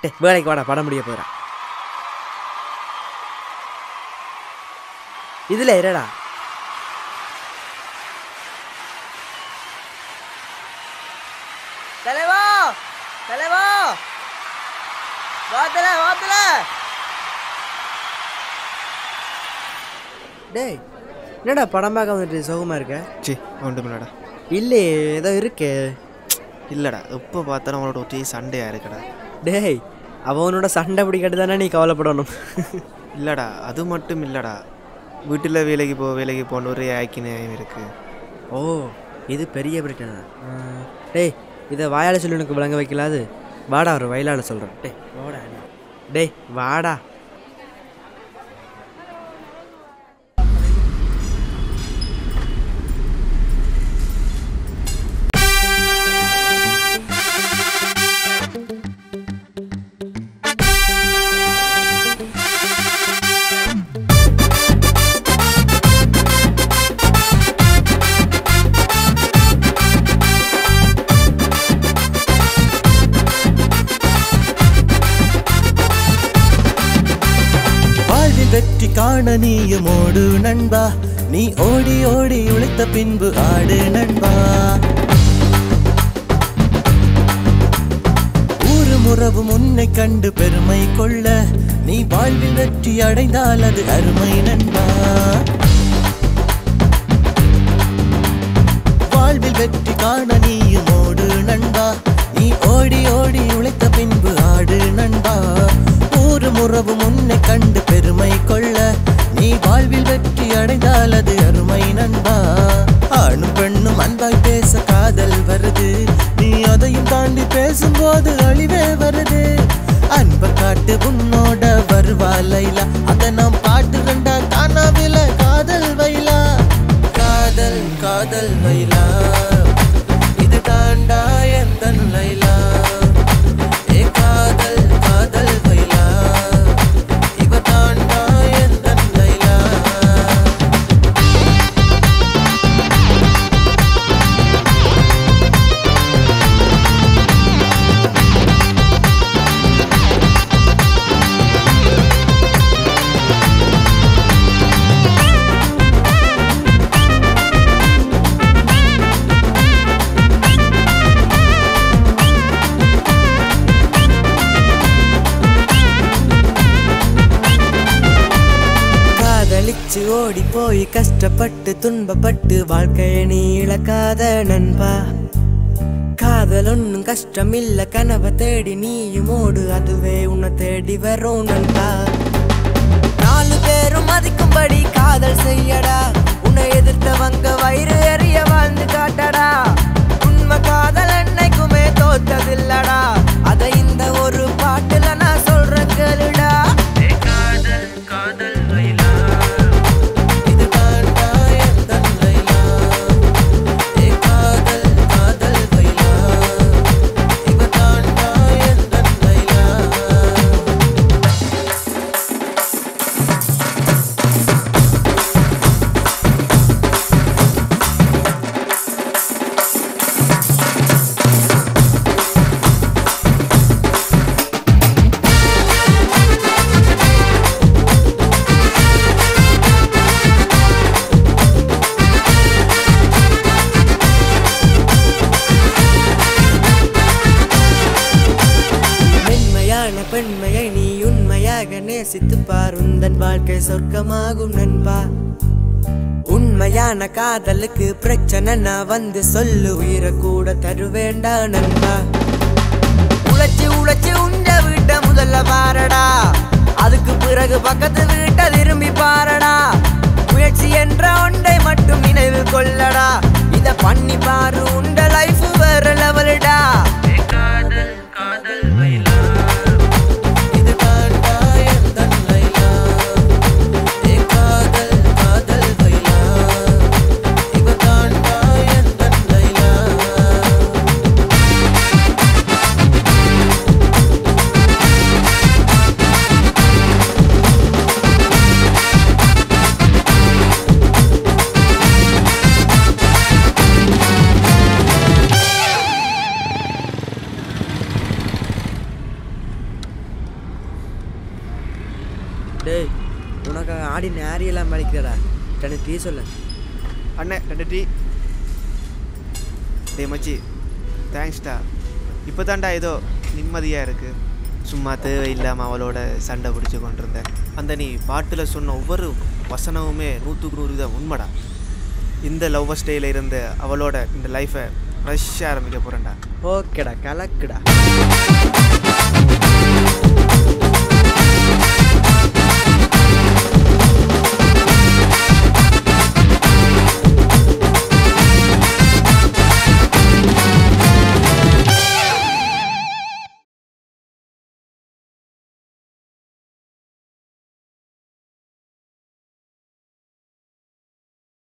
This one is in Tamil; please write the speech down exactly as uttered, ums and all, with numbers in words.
டே வேலைக்கு வாடா, படம் முடிய போகிறா. இதில் இருடா. தலைவா தலைவா வாத்தல வாத்தல. டேய் என்னடா படம் பார்க்க வந்துட்டு சுகமாக இருக்க? சி ஒன்றும் இல்லைடா. இல்லையே ஏதோ இருக்கே. இல்லைடா, எப்போ பார்த்தாலும் அவனோட ஒட்டி சண்டையாக இருக்கடா. டேய் அவனோட சண்டை பிடிக்கிட்டு தானே நீ கவலைப்படணும். இல்லைடா, அது மட்டும் இல்லைடா, வீட்டில் வேலைக்கு போ வேலைக்கு போன ஒரு ஆக்கி நியாயம் இருக்குது. ஓ இது பெரிய பிரச்சனை. டேய் இதை வாயால் சொல்லி எனக்கு விளங்க வைக்கலாது. வாடா ஒரு வயலால் சொல்கிறேன். டேய் வாடா. டேய் வாடா. வெற்றி காண நீயும் ஓடு நண்பா, நீ ஓடி ஓடி உழைத்த பின்பு ஆடு நண்பா. ஊரு முறவும் உன்னை கண்டு பெருமை கொள்ள, நீ வாழ்வில் வெற்றி அடைந்தால் அது அருமை நண்பா. வாழ்வில் வெற்றி காண நீயும் ஓடு நண்பா, நீ ஓடி ஓடி உழைத்த பின்பு ஆடு நண்பா. ஊரு முறவும் உன்னை கண்டு பெருமை கொள்ள, நீ வாழ்வில் வெற்றி அடைந்தால் அது அருமை நண்பா. ஆணும் பெண்ணும் அன்பாய் பேச காதல் வருது, நீ அதையும் தாண்டி பேசும்போது அழிவே வருது. அன்பை காட்டு உன்னோட வருவா லைலா, அதை நாம் பாட்டு ரெண்டா காணாவில காதல் வைலா. காதல் காதல் வைலா, இது தாண்டா எந்த லைலா. ஏ காதல் காதல் வைலா, இவ தாண்டா எந்த லைலா. ஓடி போய் கஷ்டப்பட்டு துன்பப்பட்டு வாழ்க்கையை நீ இழக்காத நண்பா. காதல் ஒன்னும் கஷ்டம் இல்ல, கனவை தேடி நீயும் ஓடு, அதுவே உன்னை தேடி வரும் நண்பா. நாலு பேரும் மதிக்கும்படி காதல் செய்யடா, உன்னை எதிர்த்தவங்க வயிறு எறிய வாழ்ந்து காட்டடா. உண்மை காதல் என்னைக்குமே தோத்ததில்லடா, அதை இந்த ஒரு பாட்டுல நான் சொல்றேன் கேளுடா. காதல் காதல் வைலா, பெண்மையை நீ உண்மையாக நேசித்து பார், உந்தன் வாழ்க்கை சொர்க்கமாகும் நண்பா. உண்மையான காதலுக்கு பிரச்சனை நான் வந்து சொல்லு, உயிரை கூட தருவேண்டா நண்பா. உழைச்சி உழைச்சி உண்ட வீட்டை முதல்ல பாரடா, அதுக்கு பிறகு பக்கத்து வீட்டை திரும்பி பாரடா. முயற்சி என்ற ஒன்றை மட்டும் நினைவில் கொள்ளடா, இத பண்ணி பாரு உண்ட லைஃப் வேற லெவல்டா. காதல் காதல் வைலா, டேய் உனக்கு ஆடி நேரியெல்லாம் மலிக்கிறடா ரெண்டு டீ சொல்லு. அண்ணே ரெண்டு டீ. டே மச்சி தேங்க்ஸ்டா. இப்போ தான்டா ஏதோ நிம்மதியாக இருக்குது. சும்மா தேவையில்லாமல் அவளோட சண்டை பிடிச்சி கொண்டிருந்தேன். அந்த நீ பாட்டில் சொன்ன ஒவ்வொரு வசனமுமே நூற்றுக்கு நூறு தான் உண்மைடா. இந்த லவ் ஸ்டைல இருந்து அவளோட இந்த லைஃப்பை ஃப்ரெஷ்ஷாக ஆரம்பிக்க போகிறேன்டா. ஓகேடா கலக்குடா.